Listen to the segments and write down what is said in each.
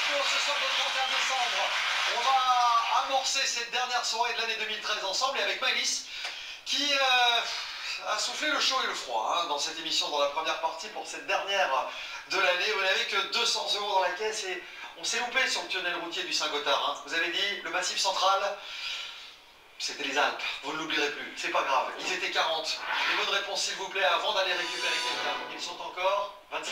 pour ce soir de 31 décembre. On va amorcer cette dernière soirée de l'année 2013 ensemble et avec Maëlys qui a soufflé le chaud et le froid dans cette émission dans la première partie pour cette dernière de l'année. Vous n'avez que 200 € dans la caisse et on s'est loupé sur le tunnel routier du Saint-Gothard. Vous avez dit le Massif central, c'était les Alpes, vous ne l'oublierez plus, c'est pas grave. Ils étaient 40. Les bonnes réponses s'il vous plaît avant d'aller récupérer quelqu'un. Ils sont encore 25.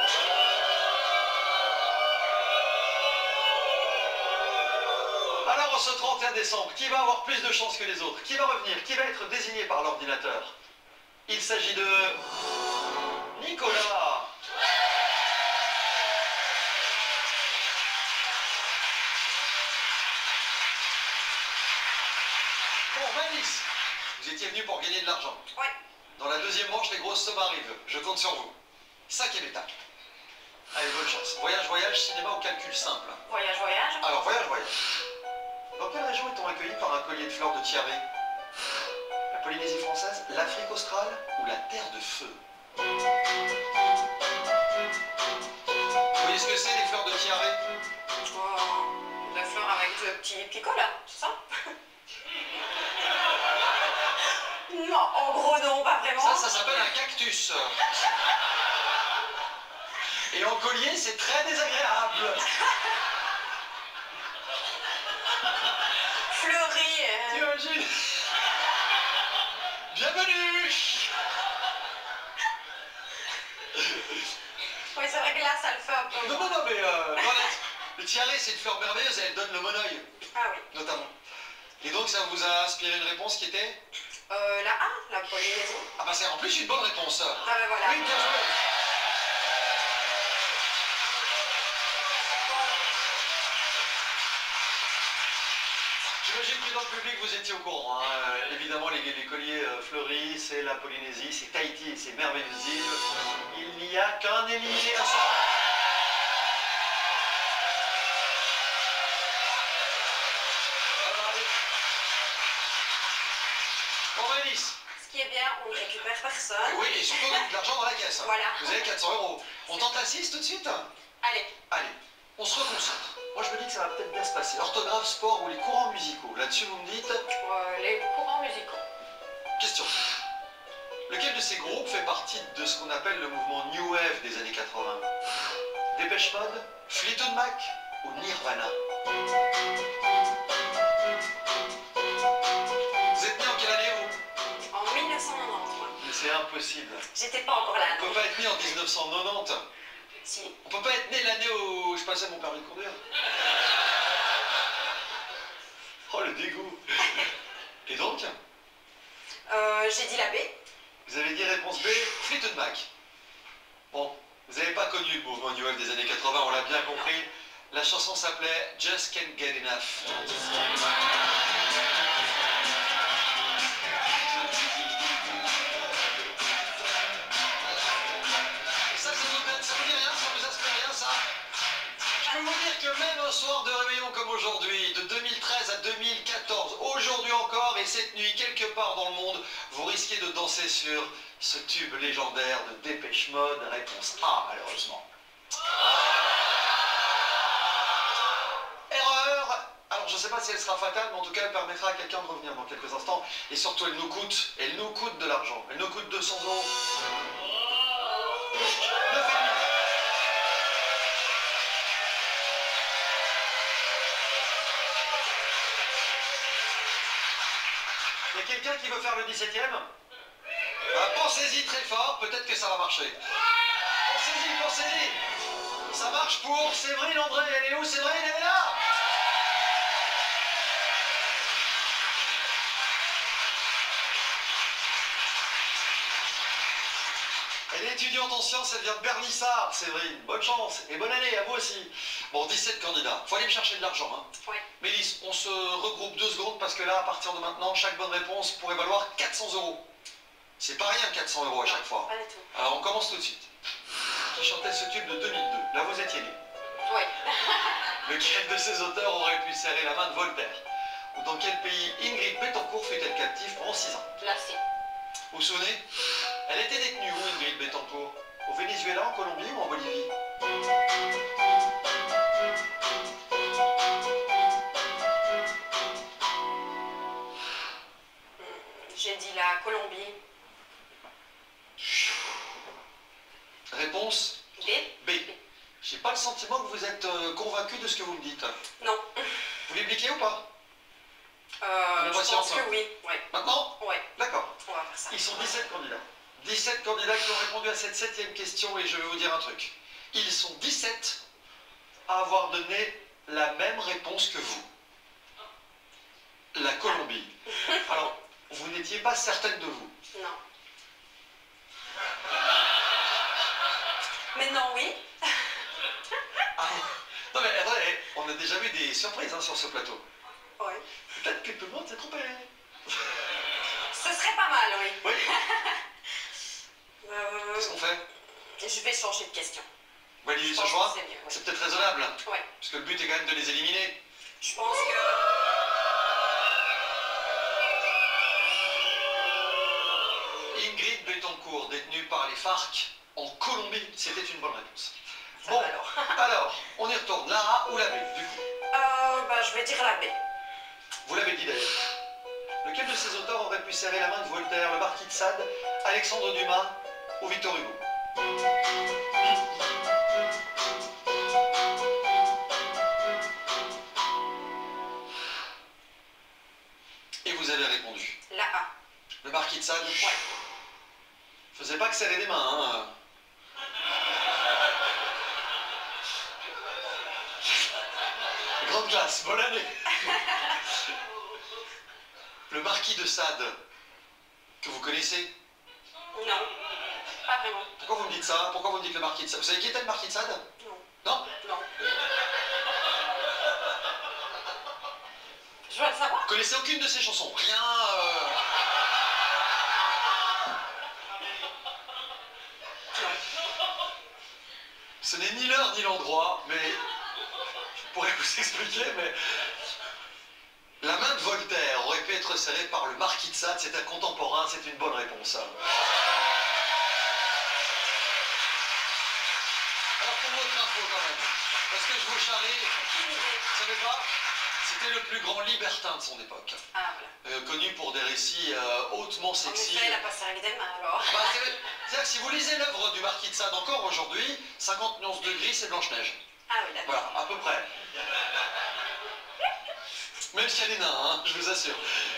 Alors, ce 31 décembre, qui va avoir plus de chance que les autres? Qui va revenir? Qui va être désigné par l'ordinateur? Il s'agit de Nicolas. Bon, Maëlys, vous étiez venu pour gagner de l'argent. Ouais. Dans la deuxième manche, les grosses sommes arrivent. Je compte sur vous. 5e étape. Allez, bonne chance. Voyage, voyage, cinéma ou calcul simple? Voyage, voyage. Alors, voyage, voyage. Dans quelle région est-on accueilli par un collier de fleurs de tiare? La Polynésie française, l'Afrique australe ou la Terre de Feu? Vous voyez ce que c'est, les fleurs de tiare? La fleur avec le petit picot là, c'est ça? Non, en gros non, pas vraiment. Ça s'appelle un cactus. Et en collier, c'est très désagréable. Fleuri. T'imagines? Bienvenue. Oui, c'est vrai que là, ça le fait un peu. Non, mais le tiare, c'est une fleur merveilleuse, elle donne le monoeil, Ah oui. notamment. Et donc, ça vous a inspiré une réponse qui était? La A, la Polynésie. Ah bah c'est en plus une bonne réponse. Ah ben voilà. Oui, bien joué. J'imagine que dans le public vous étiez au courant. Évidemment, les colliers fleuris, c'est la Polynésie, c'est Tahiti et c'est merveilleuse île. Il n'y a qu'un éliminé à ça. Bon, Maëlys. Ce qui est bien, on ne récupère personne. Oui, et surtout de l'argent dans la caisse. Voilà. Vous avez 400 €. On tente la 6 tout de suite? Allez. Allez, on se reconcentre. Moi, je me dis que ça va peut-être bien se passer. Orthographe, sport ou les courants musicaux? Là-dessus, vous me dites? Les courants musicaux. Question. Lequel de ces groupes fait partie de ce qu'on appelle le mouvement New Wave des années 80? Dépêche Mode, Fleetwood Mac ou Nirvana? Vous êtes né en quelle année, vous? En 1990, moi. Mais c'est impossible. J'étais pas encore là. On peut pas être né en 1990. Si. On peut pas être né l'année où je passais mon permis de conduire. Oh, le dégoût. Et donc? J'ai dit la B. Vous avez dit réponse B, Fleetwood Mac. Bon, vous n'avez pas connu le mouvement New Wave des années 80, on l'a bien compris. La chanson s'appelait Just Can't Get Enough. Ça vous dit rien, ça vous inspire rien, ça? Je peux vous dire que même un soir de réveillon comme aujourd'hui, de 2013 à 2014, aujourd'hui encore et cette nuit, quelque part dans le monde, vous risquez de danser sur ce tube légendaire de Dépêche Mode. Réponse A, malheureusement. Erreur. Alors, je ne sais pas si elle sera fatale, mais en tout cas, elle permettra à quelqu'un de revenir dans quelques instants. Et surtout, elle nous coûte de l'argent. Elle nous coûte 200 €. 9,5. Il y a quelqu'un qui veut faire le 17e? Pensez-y très fort, peut-être que ça va marcher. Pensez-y, pensez-y. Ça marche pour Séverine André. Elle est où, Séverine? Elle est là. Elle est étudiante en sciences, elle vient de Bernissard, Séverine. Bonne chance et bonne année à vous aussi. Bon, 17 candidats. Faut aller me chercher de l'argent. Oui. Maëlys, on se regroupe 2 secondes parce que là, à partir de maintenant, chaque bonne réponse pourrait valoir 400 €. C'est pas rien, 400 € à chaque fois. Pas du tout. Alors, on commence tout de suite. Qui chantait ce tube de 2002? Là, vous étiez né. Oui. Lequel de ces auteurs aurait pu serrer la main de Voltaire? Ou dans quel pays Ingrid Betancourt fut-elle captive pendant 6 ans? La C. Vous vous souvenez? Elle était détenue où, Ingrid Betancourt? Au Venezuela, en Colombie ou en Bolivie? Colombie. Réponse B. B. J'ai pas le sentiment que vous êtes convaincu de ce que vous me dites. Non. Vous voulez bliquer ou pas? Je pense que oui. Ouais. Maintenant? Ouais. D'accord. On va faire ça. Ils sont 17 candidats. 17 candidats qui ont répondu à cette 7e question et je vais vous dire un truc. Ils sont 17 à avoir donné la même réponse que vous. La Colombie. Alors, vous n'étiez pas certaine de vous. Non. Maintenant, oui. Ah, non mais attendez, on a déjà vu des surprises sur ce plateau. Oui. Peut-être que tout le monde s'est trompé. Ce serait pas mal, oui. Oui. Qu'est-ce qu'on fait? Je vais changer de question. Vous validez Je ce pense choix? que c'est mieux, oui. C'est peut-être raisonnable. Oui. Parce que le but est quand même de les éliminer. Je pense que... Ingrid Betancourt, détenue par les FARC en Colombie, c'était une bonne réponse. Ça Bon, va alors. alors, on y retourne. La A ou la B, du coup? Je vais dire la B. Vous l'avez dit d'ailleurs. Lequel de ces auteurs aurait pu serrer la main de Voltaire, le Marquis de Sade, Alexandre Dumas ou Victor Hugo? Et vous avez répondu. La A. Le Marquis de Sade? Ouais. Faisait pas que serrer les mains, hein. Grande classe, bonne année. Le Marquis de Sade, que vous connaissez? Non. Pas vraiment. Pourquoi vous me dites ça? Pourquoi vous me dites le Marquis de Sade? Vous savez qui était le Marquis de Sade? Non. Non? Non. Je dois le savoir. Vous connaissez aucune de ses chansons? Rien. Ce n'est ni l'heure ni l'endroit, mais je pourrais vous expliquer, mais la main de Voltaire aurait pu être serrée par le Marquis de Sade, c'est un contemporain, c'est une bonne réponse. Alors pour votre info quand même, parce que je vous charrie, vous savez pas, c'était le plus grand libertin de son époque. Ah, voilà. Connu pour des récits hautement En sexy. effet, il a pas serré les mains alors. Bah, c'est-à-dire que si vous lisez l'œuvre du Marquis de Sade encore aujourd'hui, 50 nuances de gris, c'est Blanche-Neige. Ah oui, d'accord. Voilà, à peu près. Même si elle est nain, hein, je vous assure.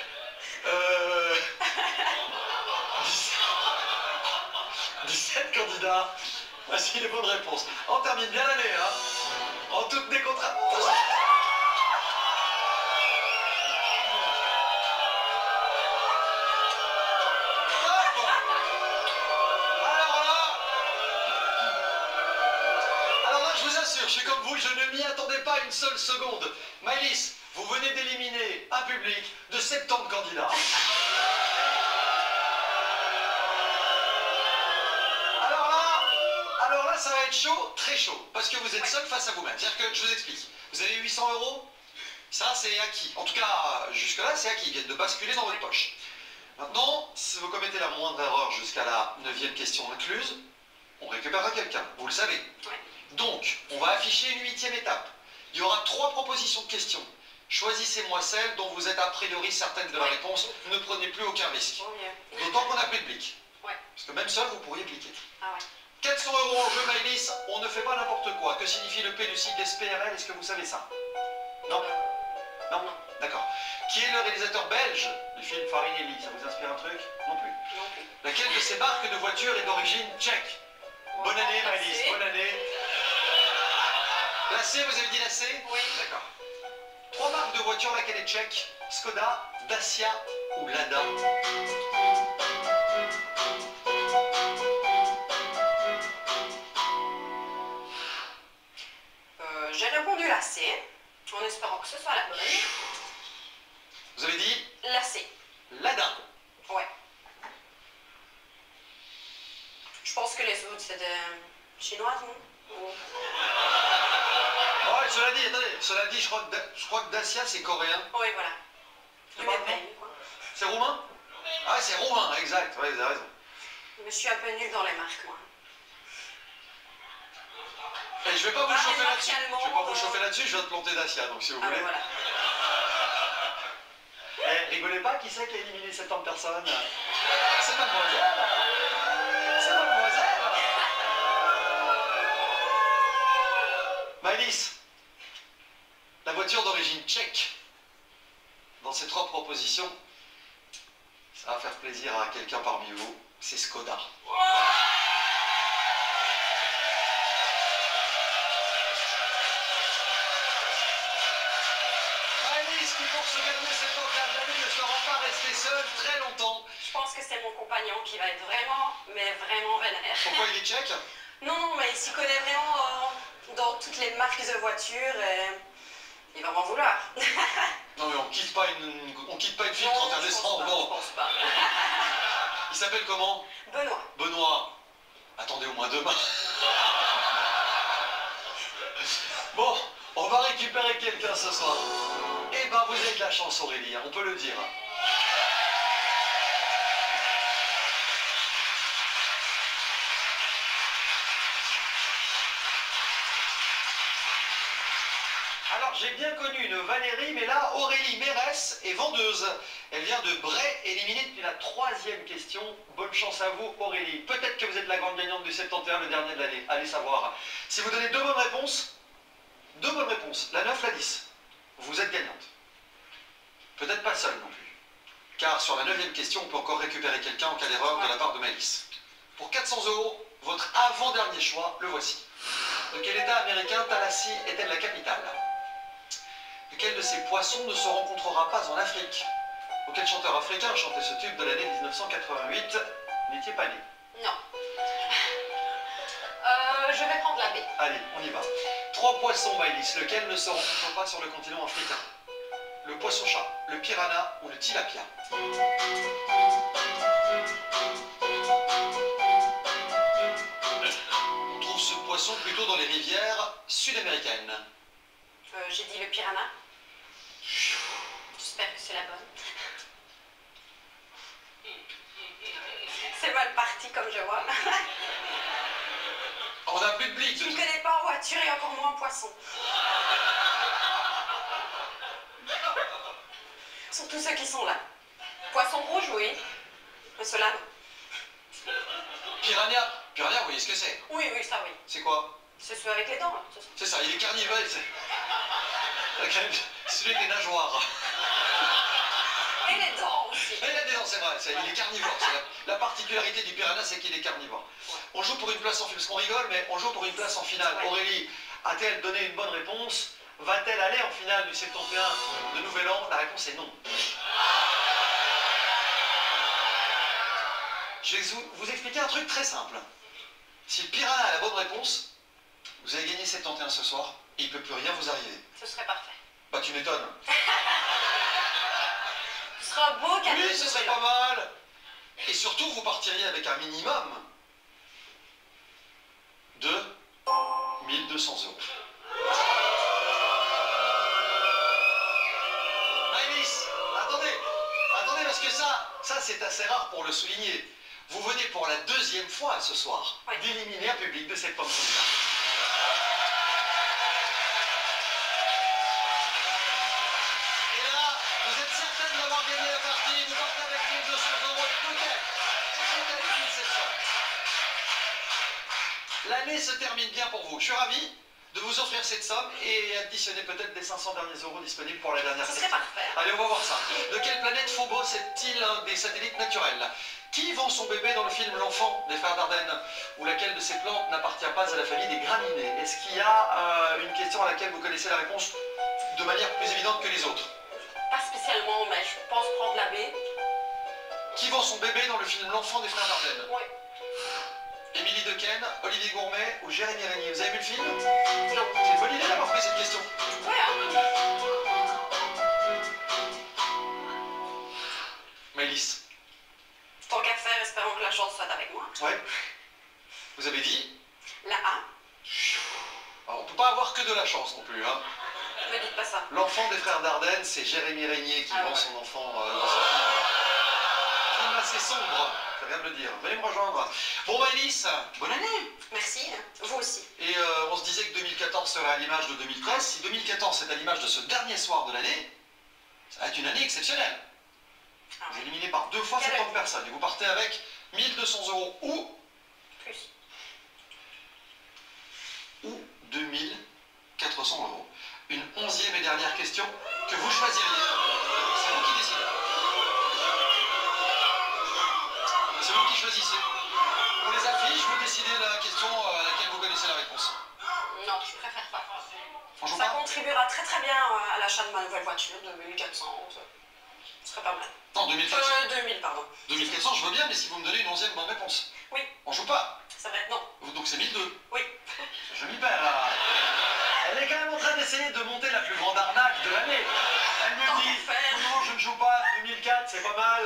17 candidats. Voici les bonnes réponses. On termine bien l'année, hein. En toute décontractation. Je suis comme vous, je ne m'y attendais pas une seule seconde. Maëlys, vous venez d'éliminer un public de 70 candidats. Alors là, ça va être chaud, très chaud, parce que vous êtes seul face à vous-même. C'est-à-dire que, je vous explique, vous avez 800 €, ça c'est acquis. En tout cas, jusque-là, c'est acquis, ils viennent de basculer dans votre poche. Maintenant, si vous commettez la moindre erreur jusqu'à la 9e question incluse, on récupérera quelqu'un, vous le savez. Ouais. Donc, on va afficher une 8e étape. Il y aura 3 propositions de questions. Choisissez-moi celle dont vous êtes a priori certaine de la réponse. Ne prenez plus aucun risque. Oh, mieux. D'autant qu'on n'a plus de blic. Ouais. Parce que même seul, vous pourriez bliquer. Ah ouais. 400 € en jeu, Maëlys. On ne fait pas n'importe quoi. Que signifie le P du sigle SPRL? Est-ce que vous savez ça? Non? Non? D'accord. Qui est le réalisateur belge du film Farinelli? Ça vous inspire un truc? Non plus. Non plus. Laquelle de ces marques de voitures est d'origine tchèque? Bonne année, Maëlys. Bonne année. La C, vous avez dit la C? Oui. D'accord. 3 marques de voitures, laquelle est tchèque? Skoda, Dacia ou Lada? J'ai répondu la C, en espérant que ce soit la bonne. Vous avez dit? La C. Lada. Ouais. Je pense que les autres, c'est des chinoises, non? Ouais, cela dit, attendez, cela dit, je crois que Dacia, c'est coréen. Oui, voilà. Du même pays, quoi. C'est roumain? Ah, c'est roumain, exact, ouais, vous avez raison. Je suis un peu nulle dans les marques, moi. Et je vais pas vous chauffer là-dessus. Je vais pas vous martialement, chauffer là-dessus, je viens de planter Dacia, donc si vous voulez. voilà. Rigolez pas, qui c'est qui a éliminé 70 personnes? C'est mademoiselle. C'est mademoiselle. Maëlys, la voiture d'origine tchèque, dans ces 3 propositions, ça va faire plaisir à quelqu'un parmi vous, c'est Skoda. Maëlys, qui pour se gagner cette occasion ne sera pas restée seule très longtemps. Je pense que c'est mon compagnon qui va être vraiment, mais vraiment vénère. Pourquoi il est tchèque? Non, mais il s'y connaît vraiment dans toutes les marques de voitures et il va m'en vouloir. Non mais on quitte pas une fille le 31 décembre, non. Je pense pas. Il s'appelle comment? Benoît. Benoît. Attendez au moins demain. Bon, on va récupérer quelqu'un ce soir. Eh ben vous avez de la chance Aurélie, on peut le dire. Alors j'ai bien connu une Valérie, mais là Aurélie Mérès est vendeuse. Elle vient de Bray, éliminée depuis la 3e question. Bonne chance à vous Aurélie. Peut-être que vous êtes la grande gagnante du 71, le dernier de l'année. Allez savoir. Si vous donnez 2 bonnes réponses, la 9, la 10, vous êtes gagnante. Peut-être pas seule non plus. Car sur la 9e question, on peut encore récupérer quelqu'un en cas d'erreur de la part de Maëlys. Pour 400 €, votre avant-dernier choix, le voici. De quel état américain Tallahassee est-elle la capitale? Lequel de ces poissons ne se rencontrera pas en Afrique? Auquel chanteur africain chantait ce tube de l'année 1988? N'étiez pas né. Non. Je vais prendre la B. Allez, on y va. 3 poissons, Maëlys. Lequel ne se rencontre pas sur le continent africain? Le poisson-chat, le piranha ou le tilapia? On trouve ce poisson plutôt dans les rivières sud-américaines. J'ai dit le piranha. J'espère que c'est la bonne. C'est mal parti comme je vois. On n'a plus de blic. Je ne connais pas en voiture et encore moins en poisson. Surtout ceux qui sont là. Poisson rouge, oui. Mais ceux-là, non. Piranha, vous voyez ce que c'est? Oui, ça oui. C'est quoi? C'est ceux avec les dents, là. C'est ça, il est carnivore. Celui avec les nageoires. Et les dents aussi. Et les dents, c'est vrai, il est carnivore. La particularité du piranha, c'est qu'il est carnivore. On joue pour une place en finale, parce qu'on rigole, mais on joue pour une place en finale. Ouais. Aurélie, a-t-elle donné une bonne réponse? Va-t-elle aller en finale du 71 de Nouvel An? La réponse est non. Je vais vous expliquer un truc très simple. Si le piranha a la bonne réponse, vous allez gagner 71 ce soir, et il ne peut plus rien vous arriver. Ce serait parfait. Bah tu m'étonnes. Ce sera un beau cadeau. Oui, ce serait pas mal. Et surtout, vous partiriez avec un minimum de 1200 €. Maëlys, attendez, parce que ça c'est assez rare pour le souligner. Vous venez pour la 2e fois ce soir d'éliminer un public de cette pomme. Et là, vous êtes certaine d'avoir gagné la partie, vous partez avec 1200 € et peut-être 1700. L'année se termine bien pour vous. Je suis ravi de vous offrir cette somme et additionner peut-être des 500 derniers euros disponibles pour la dernière Ce question. serait parfait. Allez, on va voir ça. De quelle planète Phobos est-il un des satellites naturels? Qui vend son bébé dans le film L'Enfant des frères Dardenne? Ou laquelle de ces plantes n'appartient pas à la famille des graminées? Est-ce qu'il y a une question à laquelle vous connaissez la réponse de manière plus évidente que les autres? Pas spécialement, mais je pense prendre la B. Qui vend son bébé dans le film L'Enfant des frères Dardenne? Oui. Émilie Dequesne, Olivier Gourmet ou Jérémy Régnier? Vous avez vu le film? Non. C'est une bonne idée d'avoir pris cette question. Ouais, hein. Maëlys. Tant qu'à faire, espérons que la chance soit avec moi. Ouais. Vous avez dit? La A. Alors, on peut pas avoir que de la chance non plus, hein. Ne me dites pas ça. L'Enfant des frères Dardenne, c'est Jérémy Régnier qui vend son enfant dans ce film assez sombre, ça vient de le dire. Venez me rejoindre. Bon Maëlys, bonne année. Merci, vous aussi. Et on se disait que 2014 serait à l'image de 2013. Si 2014 est à l'image de ce dernier soir de l'année, ça va être une année exceptionnelle. Ah Vous ouais. éliminez par 2 fois Quel 70 est- personnes. Et vous partez avec 1200 euros Plus. ou 2400 euros. Une 11e et dernière question que vous choisiriez. C'est vous qui décidez. C'est vous qui choisissez. On les affiche, vous décidez la question à laquelle vous connaissez la réponse. Non, je préfère pas. On joue Ça pas? contribuera très très bien à l'achat de ma nouvelle voiture de 1400. Ce serait pas mal. Non, 2400. 2000, pardon. 2400, je veux bien, mais si vous me donnez une 11e bonne réponse. Oui. On joue pas. Ça va être non. Donc c'est 1002. Oui. Je m'y perds là. Elle est quand même en train d'essayer de monter la plus grande arnaque de l'année. Elle me Tant dit, qu'à faire. non, je ne joue pas, 2004, c'est pas mal.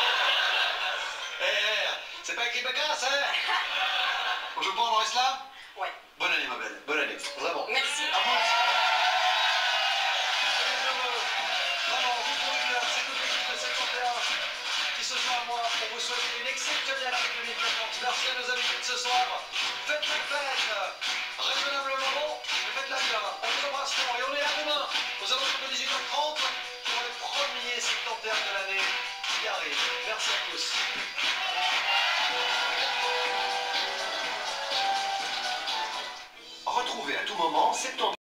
C'est pas écrit Bécasse, hein? On joue pas, on en reste là? Ouais. Bonne année, ma belle, bonne année, vraiment. Merci. À vous aussi. Vraiment, vous pouvez bien, c'est toute l'équipe de 701 qui se joint à moi pour vous souhaiter une exceptionnelle année 2014. Merci à nos invités de ce soir. Faites la fête, raisonnablement, mais faites-la bien. On vous embrasse fort et on est là demain aux alentours de 18h30 pour les premiers 71 de l'année qui arrivent. Merci à tous. Retrouvez à tout moment 70